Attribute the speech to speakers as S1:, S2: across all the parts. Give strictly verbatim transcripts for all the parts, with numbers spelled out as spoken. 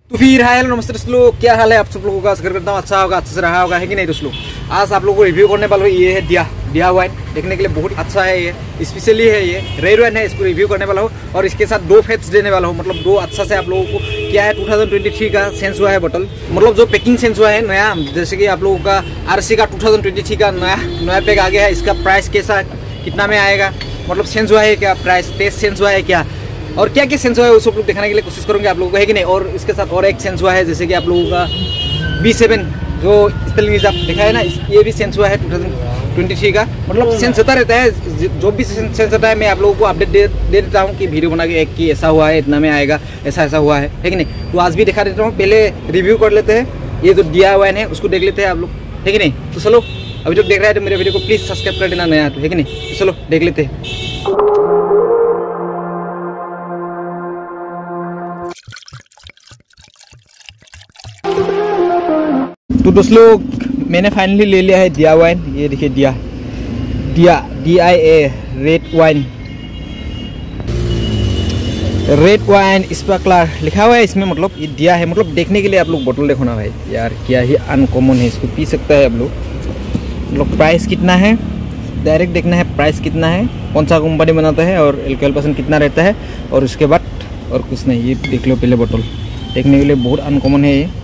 S1: तो फिर hi hello नमस्ते दोस्तों, क्या हाल है आप सब लोगों का। आशा करता हूँ अच्छा होगा, अच्छे से रहा होगा, है कि नहीं दोस्तों। आज आप लोगों को रिव्यू करने वाला हूँ, ये है दिया दिया वाइन। देखने के लिए बहुत अच्छा है, ये स्पेशली है, ये रेड वाइन है। इसको रिव्यू करने वाला हूँ और इसके साथ दो फैक्ट्स देने वाला हूँ। मतलब दो अच्छा से आप लोगों को क्या है, टू थाउजेंड ट्वेंटी थ्री का सेंस हुआ है बोतल। मतलब जो पैकिंग सेंस हुआ है नया, जैसे कि आप लोगों का आरसी का टू थाउजेंड ट्वेंटी थ्री का नया नया पैक आ गया है। इसका प्राइस कैसा कितना में आएगा, मतलब सेंस हुआ है क्या, प्राइस टेस्ट सेंस हुआ है क्या, और क्या क्या सेंस हुआ है वो सब लोग दिखाने के लिए कोशिश करूंगे आप लोगों को, है कि नहीं। और इसके साथ और एक सेंस हुआ है, जैसे कि आप लोगों का बी सेवन जो स्पेलिंग आप देखा है ना, ये भी सेंस हुआ है टू थाउजेंड ट्वेंटी थ्री का। मतलब सेंस होता रहता है, जो भी सेंस होता है मैं आप लोगों को अपडेट दे दे देता हूँ कि वीडियो बना के एक कि ऐसा हुआ है, इतना में आएगा, ऐसा ऐसा हुआ है, है कि नहीं। तो आज भी दिखा देता हूँ, पहले रिव्यू कर लेते हैं। ये जो दिया वाइन है उसको देख लेते हैं आप लोग, है कि नहीं। तो चलो, अभी तक देख रहे हैं तो मेरे वीडियो को प्लीज़ सब्सक्राइब कर देना नया, तो है कि नहीं। तो चलो देख लेते हैं। तो दोस्तों मैंने फाइनली ले लिया है दिया वाइन। ये देखिए दिया दिया D I A red wine, red wine sparkler लिखा हुआ है इसमें। मतलब ये दिया है, मतलब देखने के लिए आप लोग बोतल देखो ना भाई यार, क्या ही अनकॉमन है। इसको पी सकता है आप लोग। मतलब प्राइस कितना है डायरेक्ट देखना है, प्राइस कितना है, कौन सा कंपनी बनाता है और एल्कोहल परसेंट कितना रहता है, और उसके बाद और कुछ नहीं। ये देख लो पहले बोतल, देखने के लिए बहुत अनकॉमन है। ये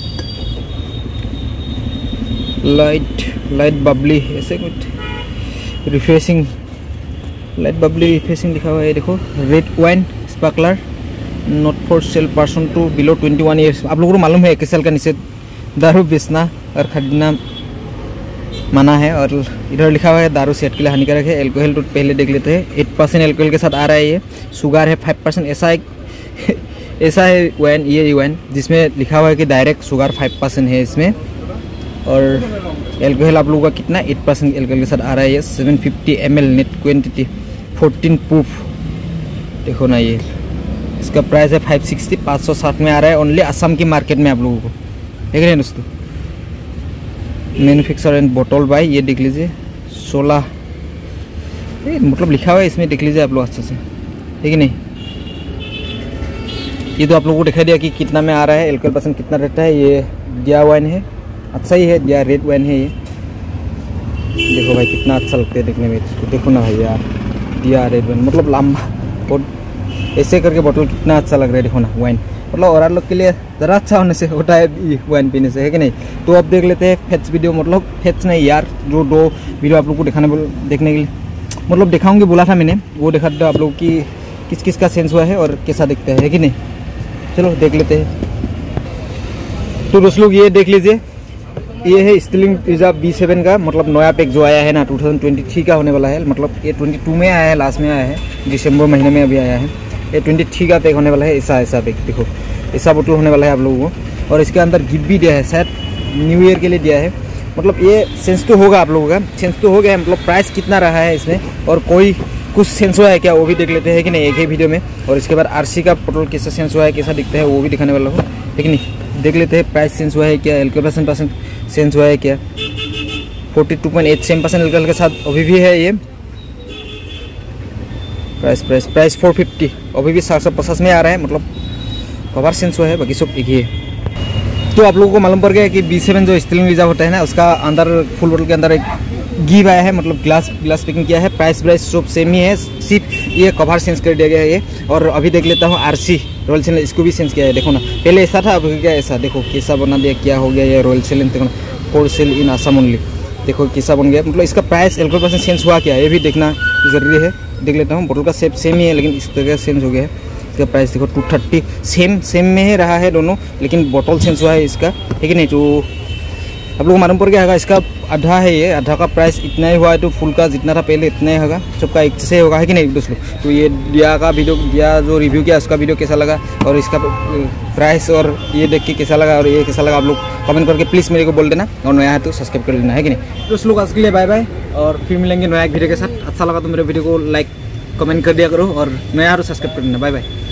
S1: लाइट लाइट बबली ऐसे कुछ रिफ्रेशिंग, लाइट बबली रिफ्रेशिंग लिखा हुआ है। देखो red wine sparkler, not for sale person to below twenty one years. आप लोगों को मालूम है इक्कीस साल का नीचे दारू बेचना और खरीदना मना है। और इधर लिखा हुआ है दारू सेहत के लिए हानिकारक है। एल्कोहल तो पहले देख लेते हैं, एट परसेंट एल्कोहल के साथ आ रहा है। ये शुगर है फाइव परसेंट। ऐसा एक ऐसा है वाइन, ये वाइन जिसमें लिखा हुआ है कि डायरेक्ट शुगर फाइव परसेंट है इसमें। और एल्कोहल आप लोगों का कितना, एट परसेंट एल्कोहल के साथ आ रहा है। ये seven fifty M L net quantity, fourteen proof. देखो ना, ये इसका प्राइस है फाइव सिक्सटी, पाँच सौ साठ में आ रहा है ओनली असम की मार्केट में आप लोगों को, देख रहे हैं दोस्तों। मैन्युफैक्चर एंड बोतल बाय, ये देख लीजिए सोलह, मतलब लिखा हुआ है इसमें, देख लीजिए आप लोग अच्छे से, ठीक है नहीं। ये तो आप लोगों को दिखा दिया कि कितना में आ रहा है, एल्कोहल परसेंट कितना रहता है। ये दिया वाइन है, अच्छा ही है, दिया रेड वाइन है ये। देखो भाई कितना अच्छा लगता है देखने में, इसको देखो ना भाई यार, दिया रेड वाइन मतलब लंबा और ऐसे करके बोतल कितना अच्छा लग रहा है। देखो ना वाइन, मतलब और लोग के लिए ज़रा अच्छा होने से होता है वाइन पीने से, है कि नहीं। तो अब देख लेते हैं फैक्ट्स वीडियो, मतलब फैक्ट्स नहीं यार, जो दो वीडियो आप लोग को दिखाने देखने के लिए मतलब दिखाऊंगी बोला था मैंने, वो दिखा दो आप लोग की किस किस का सेंस हुआ है और कैसा दिखता है, है कि नहीं। चलो देख लेते हैं। तो दोस्त लोग ये देख लीजिए, ये है स्टिलिंग रिजर्व बी सेवन का, मतलब नया पैक जो आया है ना, टू थाउजेंड ट्वेंटी थ्री का होने वाला है। मतलब ये ट्वेंटी टू में आया है, लास्ट में आया है, दिसंबर महीने में अभी आया है। ये ट्वेंटी थ्री का पैक होने वाला है। ऐसा ऐसा पैक देखो, ऐसा बोतल होने वाला है आप लोगों को। और इसके अंदर गिफ्ट भी दिया है, शायद न्यू ईयर के लिए दिया है। मतलब ये सेंस तो होगा आप लोगों का, सेंस तो हो गया है। मतलब प्राइस कितना रहा है इसमें और कोई कुछ सेंस हुआ है क्या, वो भी देख लेते हैं कि नहीं एक ही वीडियो में। और इसके बाद आरसी का बोतल कैसा सेंस हुआ है, कैसा दिखता है, वो भी दिखाने वाला हूँ, लेकिन नहीं देख लेते हैं। प्राइस सेंस हुआ है क्या, एल्कोहल परसेंट परसेंट सेंस हुआ है क्या। Forty two point eight seven percent alcohol के साथ अभी भी है ये। Price price price four fifty, अभी भी सात सौ पचास में आ रहा है। मतलब कवर सेंस हुआ है, बाकी सब एक ही है। तो आप लोगों को मालूम पड़ गया कि बी सेवन जो स्टिलिंग रिजर्व होता है ना, उसका अंदर फुल बोतल के अंदर एक गिव आया है, मतलब ग्लास ग्लास पैकिंग किया है। प्राइस प्राइस सब सेम ही है, सिर्फ ये कवर चेंज कर दिया गया है ये। और अभी देख लेता हूँ आरसी रॉयल चैलेंज, इसको भी चेंज किया है। देखो ना, पहले ऐसा था, अभी क्या ऐसा, देखो कैसा बना दिया, क्या हो गया ये रॉयल चैलेंज। देखो ना, for sale in Assam only, देखो कैसा बन गया। मतलब इसका प्राइस एल्कोहल परसेंट चेंज हुआ क्या, ये भी देखना जरूरी है। देख लेता हूँ, बोतल का शेप सेम ही है लेकिन इस तरह चेंज हो गया है। इसका प्राइस देखो टू थर्टी, सेम सेम में ही रहा है दोनों, लेकिन बोतल चेंज हुआ है इसका, ठीक है नहीं। तो आप लोग को मालूम पड़ गया होगा, इसका आधा है, ये आधा का प्राइस इतना ही हुआ है। तो फुल का जितना था पहले इतना ही होगा, सबका एक से होगा, है कि नहीं दोस्तों। तो ये दिया का वीडियो, दिया जो रिव्यू किया उसका वीडियो कैसा लगा और इसका प्राइस और ये देख के कैसा लगा और ये कैसा लगा, आप लोग कमेंट करके प्लीज़ मेरे को बोल देना। और नया है तो सब्सक्राइब कर देना, है कि नहीं। तो उस लोग आज के लिए बाय बाय, और फिर मिलेंगे नया एक वीडियो के साथ। अच्छा लगा तो मेरे वीडियो को लाइक कमेंट कर दिया करो, और नया है तो सब्सक्राइब कर देना। Bye bye.